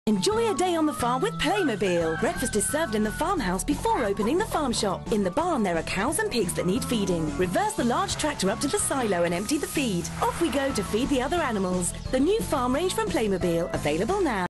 Enjoy a day on the farm with Playmobil. Breakfast is served in the farmhouse before opening the farm shop. In the barn, there are cows and pigs that need feeding. Reverse the large tractor up to the silo and empty the feed. Off we go to feed the other animals. The new farm range from Playmobil, available now.